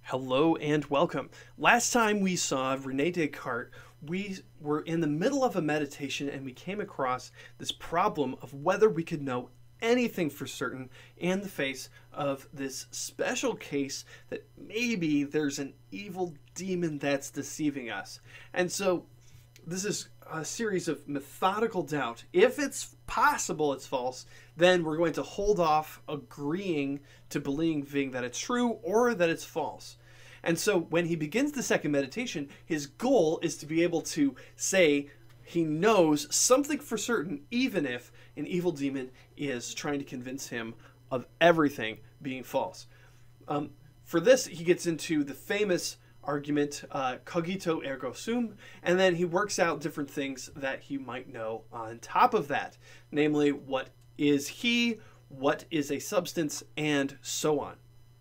Hello and welcome. Last time we saw Rene Descartes, we were in the middle of a meditation and we came across this problem of whether we could know anything for certain in the face of this special case that maybe there's an evil demon that's deceiving us. And so this is a series of methodical doubt. If it's possible it's false, then we're going to hold off agreeing to believing that it's true or that it's false. And so when he begins the second meditation, his goal is to be able to say he knows something for certain, even if an evil demon is trying to convince him of everything being false. For this, he gets into the famous argument, cogito ergo sum, and then he works out different things that he might know on top of that, namely what is he, what is a substance, and so on.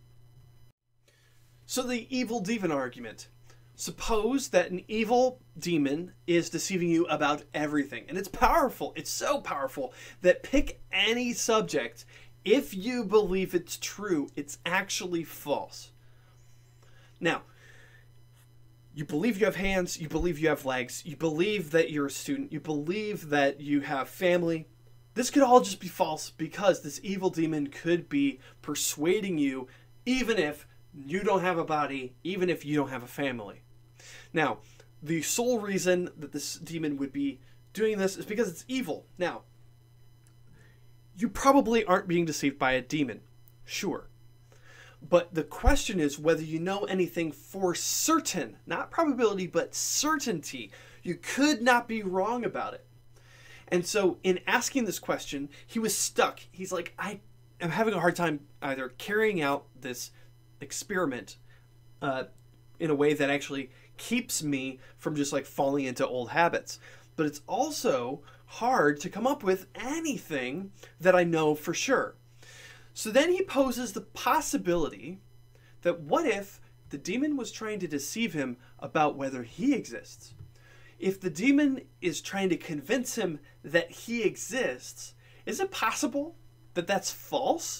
So the evil demon argument. Suppose that an evil demon is deceiving you about everything, and it's powerful. It's so powerful that pick any subject. If you believe it's true, it's actually false. Now, you believe you have hands, you believe you have legs, you believe that you're a student, you believe that you have family. This could all just be false because this evil demon could be persuading you even if you don't have a body, even if you don't have a family. Now, the sole reason that this demon would be doing this is because it's evil. Now, you probably aren't being deceived by a demon, sure. But the question is whether you know anything for certain, not probability, but certainty. You could not be wrong about it. And so in asking this question, he was stuck. He's like, I am having a hard time either carrying out this experiment in a way that actually keeps me from just like falling into old habits. But it's also hard to come up with anything that I know for sure. So then he poses the possibility that what if the demon was trying to deceive him about whether he exists? If the demon is trying to convince him that he exists, is it possible that that's false?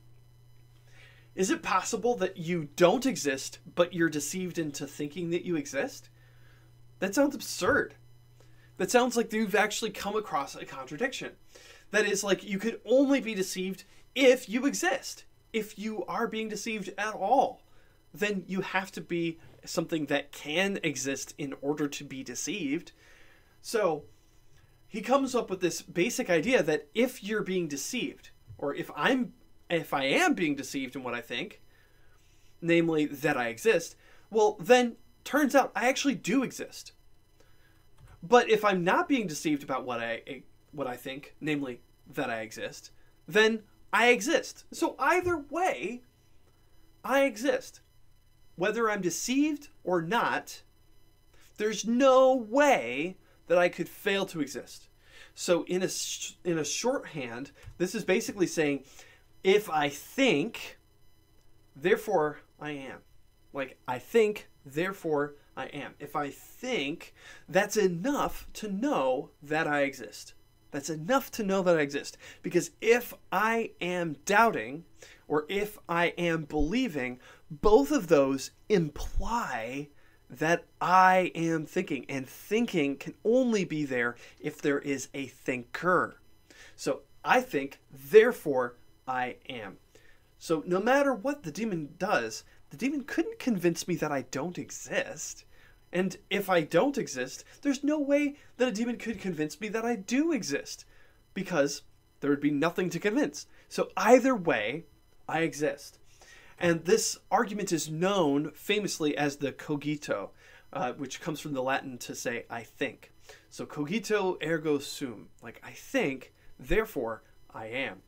Is it possible that you don't exist, but you're deceived into thinking that you exist? That sounds absurd. That sounds like you've actually come across a contradiction. That is, like, you could only be deceived if you exist. If you are being deceived at all, then you have to be something that can exist in order to be deceived. So he comes up with this basic idea that if you're being deceived, or if I am being deceived in what I think, namely that I exist, well, then turns out I actually do exist. But if I'm not being deceived about what I think, namely that I exist, then I exist. So either way, I exist. Whether I'm deceived or not, there's no way that I could fail to exist. So in a shorthand, this is basically saying, if I think, therefore I am. Like, I think, therefore I am. If I think, that's enough to know that I exist. That's enough to know that I exist. Because if I am doubting, or if I am believing, both of those imply that I am thinking. And thinking can only be there if there is a thinker. So I think, therefore I am. So no matter what the demon does, the demon couldn't convince me that I don't exist. And if I don't exist, there's no way that a demon could convince me that I do exist, because there would be nothing to convince. So either way, I exist. And this argument is known famously as the cogito, which comes from the Latin to say I think. So cogito ergo sum, like I think, therefore I am.